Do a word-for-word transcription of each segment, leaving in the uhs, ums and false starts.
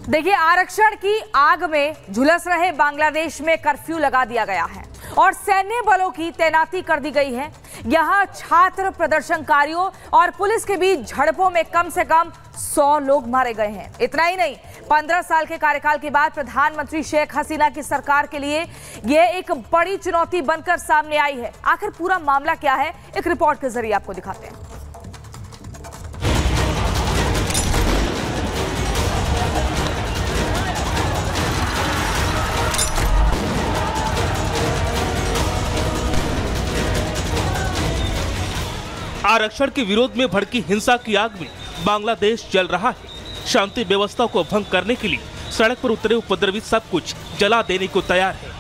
देखिए, आरक्षण की आग में झुलस रहे बांग्लादेश में कर्फ्यू लगा दिया गया है और सैन्य बलों की तैनाती कर दी गई है। यहां छात्र प्रदर्शनकारियों और पुलिस के बीच झड़पों में कम से कम सौ लोग मारे गए हैं। इतना ही नहीं, पंद्रह साल के कार्यकाल के बाद प्रधानमंत्री शेख हसीना की सरकार के लिए यह एक बड़ी चुनौती बनकर सामने आई है। आखिर पूरा मामला क्या है, एक रिपोर्ट के जरिए आपको दिखाते हैं। आरक्षण के विरोध में भड़की हिंसा की आग में बांग्लादेश जल रहा है। शांति व्यवस्था को भंग करने के लिए सड़क पर उतरे उपद्रवी सब कुछ जला देने को तैयार है।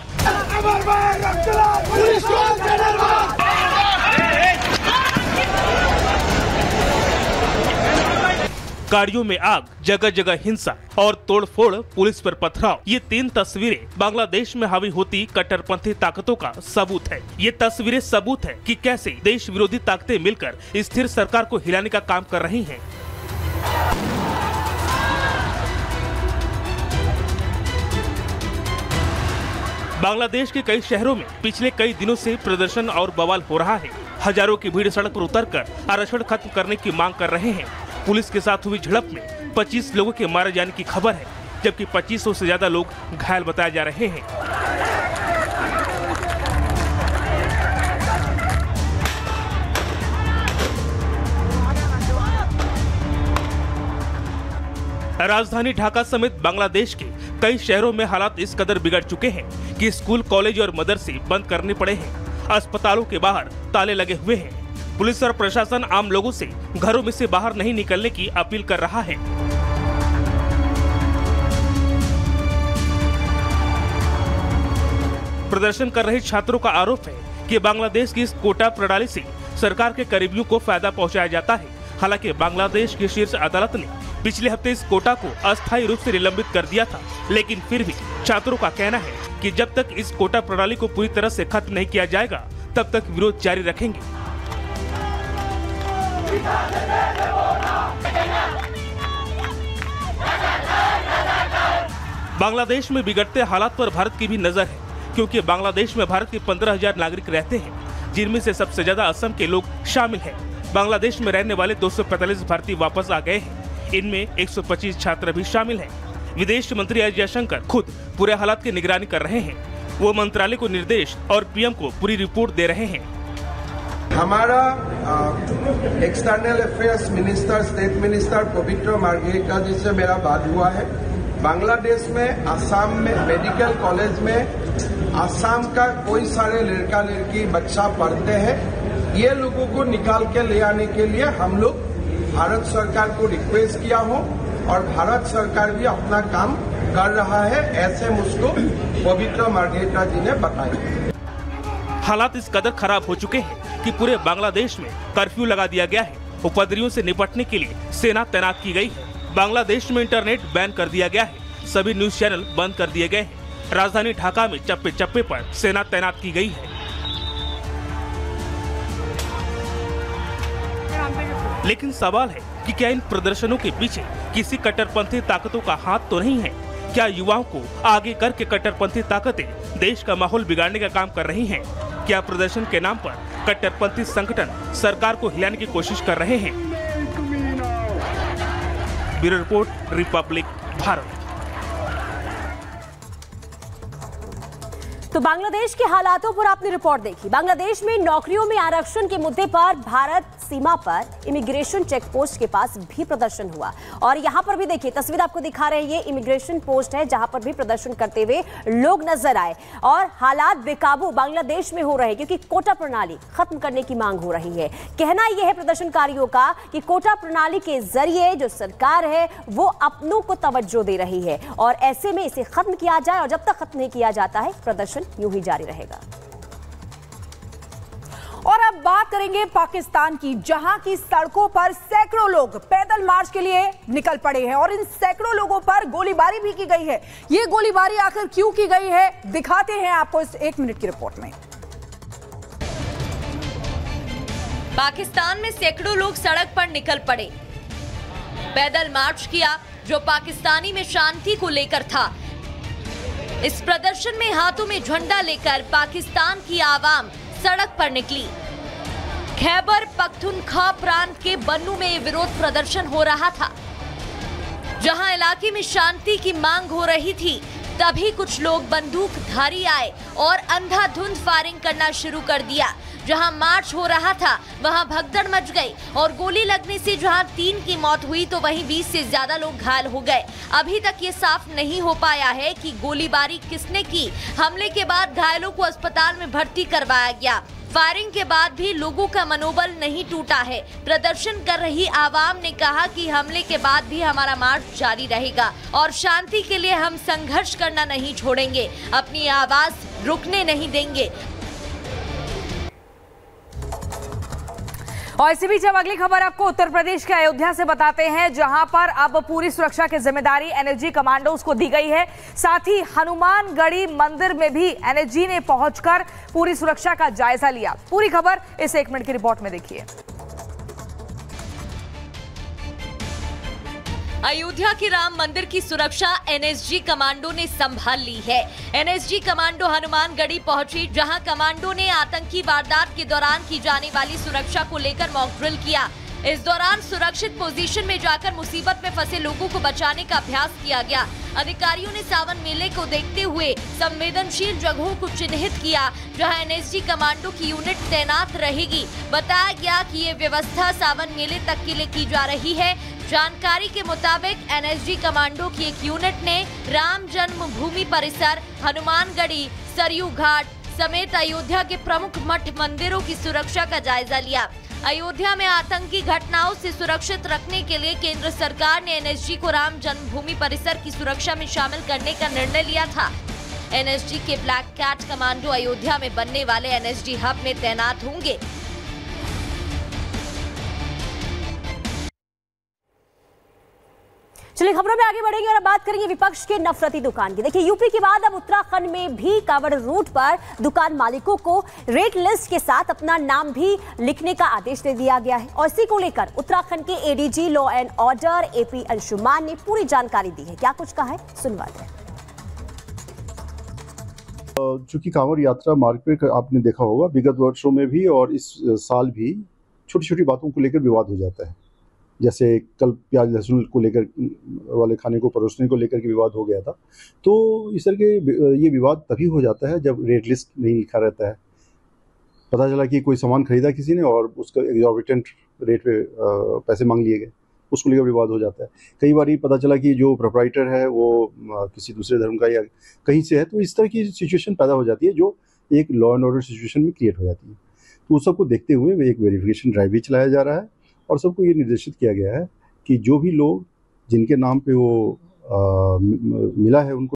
गाड़ियों में आग, जगह जगह हिंसा और तोड़फोड़, पुलिस पर पथराव। ये तीन तस्वीरें बांग्लादेश में हावी होती कट्टरपंथी ताकतों का सबूत है। ये तस्वीरें सबूत है कि कैसे देश विरोधी ताकतें मिलकर स्थिर सरकार को हिलाने का काम कर रही हैं। बांग्लादेश के कई शहरों में पिछले कई दिनों से प्रदर्शन और बवाल हो रहा है। हजारों की भीड़ सड़क पर उतरकर आरक्षण खत्म करने की मांग कर रहे हैं। पुलिस के साथ हुई झड़प में पच्चीस लोगों के मारे जाने की खबर है, जबकि पच्चीस सौ से ज्यादा लोग घायल बताए जा रहे हैं। राजधानी ढाका समेत बांग्लादेश के कई शहरों में हालात इस कदर बिगड़ चुके हैं कि स्कूल, कॉलेज और मदरसे बंद करने पड़े हैं। अस्पतालों के बाहर ताले लगे हुए हैं। पुलिस और प्रशासन आम लोगों से घरों में से बाहर नहीं निकलने की अपील कर रहा है। प्रदर्शन कर रहे छात्रों का आरोप है कि बांग्लादेश की इस कोटा प्रणाली से सरकार के करीबियों को फायदा पहुंचाया जाता है। हालांकि बांग्लादेश की शीर्ष अदालत ने पिछले हफ्ते इस कोटा को अस्थायी रूप से निलंबित कर दिया था, लेकिन फिर भी छात्रों का कहना है कि जब तक इस कोटा प्रणाली को पूरी तरह से खत्म नहीं किया जाएगा, तब तक विरोध जारी रखेंगे। बांग्लादेश में बिगड़ते हालात पर भारत की भी नजर है, क्योंकि बांग्लादेश में भारत के पंद्रह हजार नागरिक रहते हैं, जिनमें से सबसे ज्यादा असम के लोग शामिल हैं। बांग्लादेश में रहने वाले दो सौ पैंतालीस भारतीय वापस आ गए हैं। इनमें एक सौ पच्चीस छात्र भी शामिल हैं। विदेश मंत्री एस जयशंकर खुद पूरे हालात की निगरानी कर रहे हैं। वो मंत्रालय को निर्देश और पीएम को पूरी रिपोर्ट दे रहे हैं। हमारा external affairs minister, state minister Pabitra Margherita ji से मेरा बात हुआ है। बांग्लादेश में, आसाम में, मेडिकल कॉलेज में आसाम का कोई सारे लड़का लड़की बच्चा पढ़ते हैं। ये लोगों को निकाल के ले आने के लिए हम लोग भारत सरकार को रिक्वेस्ट किया हो और भारत सरकार भी अपना काम कर रहा है, ऐसे मुझको पवित्र मार्गरेटा जी ने बताया। हालात इस कदर खराब हो चुके हैं कि पूरे बांग्लादेश में कर्फ्यू लगा दिया गया है। उपद्रवियों से निपटने के लिए सेना तैनात की गई है। बांग्लादेश में इंटरनेट बैन कर दिया गया है। सभी न्यूज चैनल बंद कर दिए गए हैं। राजधानी ढाका में चप्पे चप्पे पर सेना तैनात की गई है। लेकिन सवाल है कि क्या इन प्रदर्शनों के पीछे किसी कट्टरपंथी ताकतों का हाथ तो नहीं है? क्या युवाओं को आगे करके कट्टरपंथी ताकतें देश का माहौल बिगाड़ने का काम कर रही हैं? क्या प्रदर्शन के नाम पर कट्टरपंथी संगठन सरकार को हिलाने की कोशिश कर रहे हैं? Bureau report, republic Bharat. तो बांग्लादेश के हालातों पर आपने रिपोर्ट देखी। बांग्लादेश में नौकरियों में आरक्षण के मुद्दे पर भारत सीमा पर इमिग्रेशन चेक पोस्ट के पास भी प्रदर्शन हुआ और यहां पर भी देखिए तस्वीर आपको दिखा रहे हैं। ये इमिग्रेशन पोस्ट है जहां पर भी प्रदर्शन करते हुए लोग नजर आए और हालात बेकाबू बांग्लादेश में हो रहे हैं, क्योंकि कोटा प्रणाली खत्म करने की मांग हो रही है। कहना यह है प्रदर्शनकारियों का कि कोटा प्रणाली के जरिए जो सरकार है वो अपनों को तवज्जो दे रही है और ऐसे में इसे खत्म किया जाए और जब तक खत्म नहीं किया जाता है प्रदर्शन यूं ही जारी रहेगा। और अब बात करेंगे पाकिस्तान की, जहां की सड़कों पर सैकड़ों लोग पैदल मार्च के लिए निकल पड़े हैं और इन सैकड़ों लोगों पर गोलीबारी भी की गई है। ये गोलीबारी आखिर क्यों की गई है, दिखाते हैं आपको इस एक मिनट की रिपोर्ट में। पाकिस्तान में सैकड़ों लोग सड़क पर निकल पड़े, पैदल मार्च किया जो पाकिस्तानी में शांति को लेकर था। इस प्रदर्शन में हाथों में झंडा लेकर पाकिस्तान की आवाम सड़क पर निकली। खैबर पख्तूनख्वा प्रांत के बन्नू में विरोध प्रदर्शन हो रहा था। जहां इलाके में शांति की मांग हो रही थी, तभी कुछ लोग बंदूकधारी आए और अंधाधुंध फायरिंग करना शुरू कर दिया। जहां मार्च हो रहा था वहां भगदड़ मच गई और गोली लगने से जहां तीन की मौत हुई तो वहीं बीस से ज्यादा लोग घायल हो गए। अभी तक ये साफ नहीं हो पाया है कि गोलीबारी किसने की। हमले के बाद घायलों को अस्पताल में भर्ती करवाया गया। फायरिंग के बाद भी लोगों का मनोबल नहीं टूटा है। प्रदर्शन कर रही आवाम ने कहा कि हमले के बाद भी हमारा मार्च जारी रहेगा और शांति के लिए हम संघर्ष करना नहीं छोड़ेंगे, अपनी आवाज रुकने नहीं देंगे। और इसी बीच अब अगली खबर आपको उत्तर प्रदेश के अयोध्या से बताते हैं, जहां पर अब पूरी सुरक्षा की जिम्मेदारी एनएसजी कमांडोज को दी गई है। साथ ही हनुमानगढ़ी मंदिर में भी एनएसजी ने पहुंचकर पूरी सुरक्षा का जायजा लिया। पूरी खबर इस एक मिनट की रिपोर्ट में देखिए। अयोध्या के राम मंदिर की सुरक्षा एनएसजी कमांडो ने संभाल ली है। एनएसजी कमांडो हनुमानगढ़ी पहुंची, जहां कमांडो ने आतंकी वारदात के दौरान की जाने वाली सुरक्षा को लेकर मॉक ड्रिल किया। इस दौरान सुरक्षित पोजीशन में जाकर मुसीबत में फंसे लोगों को बचाने का अभ्यास किया गया। अधिकारियों ने सावन मेले को देखते हुए संवेदनशील जगहों को चिन्हित किया, जहां एनएसजी कमांडो की यूनिट तैनात रहेगी। बताया गया कि ये व्यवस्था सावन मेले तक के लिए की जा रही है। जानकारी के मुताबिक एनएसजी कमांडो की एक यूनिट ने राम जन्मभूमि परिसर, हनुमानगढ़ी, सरयू घाट समेत अयोध्या के प्रमुख मठ मंदिरों की सुरक्षा का जायजा लिया। अयोध्या में आतंकी घटनाओं से सुरक्षित रखने के लिए केंद्र सरकार ने एनएसजी को राम जन्मभूमि परिसर की सुरक्षा में शामिल करने का निर्णय लिया था। एनएसजी के ब्लैक कैट कमांडो अयोध्या में बनने वाले एनएसजी हब में तैनात होंगे। चलिए खबरों में आगे बढ़ेंगे और अब बात करेंगे विपक्ष के नफरती दुकान की। देखिए, यूपी के बाद अब उत्तराखंड में भी कावड़ रूट पर दुकान मालिकों को रेट लिस्ट के साथ अपना नाम भी लिखने का आदेश दे दिया गया है। और इसी को लेकर उत्तराखंड के ADG law and order AP Anshuman ने पूरी जानकारी दी है। क्या कुछ कहा है, सुनवाते हैं। चूंकि कांवड़ यात्रा मार्ग पे आपने देखा होगा विगत वर्षों में भी और इस साल भी छोटी छोटी बातों को लेकर विवाद हो जाता है। जैसे कल प्याज लहसुन को लेकर वाले खाने को परोसने को लेकर के विवाद हो गया था। तो इस तरह के ये विवाद तभी हो जाता है जब रेट लिस्ट नहीं लिखा रहता है। पता चला कि कोई सामान खरीदा किसी ने और उसका एग्जॉर्बिटेंट रेट पे पैसे मांग लिए गए, उसको लेकर विवाद हो जाता है। कई बार पता चला कि जो प्रोप्राइटर है वो किसी दूसरे धर्म का या कहीं से है, तो इस तरह की सिचुएशन पैदा हो जाती है जो एक लॉ एंड ऑर्डर सिचुएशन में क्रिएट हो जाती है। तो उस सबको देखते हुए एक वेरिफिकेशन ड्राइव भी चलाया जा रहा है और सबको ये निर्देशित किया गया है कि जो भी लोग जिनके नाम पे वो आ, मिला है उनको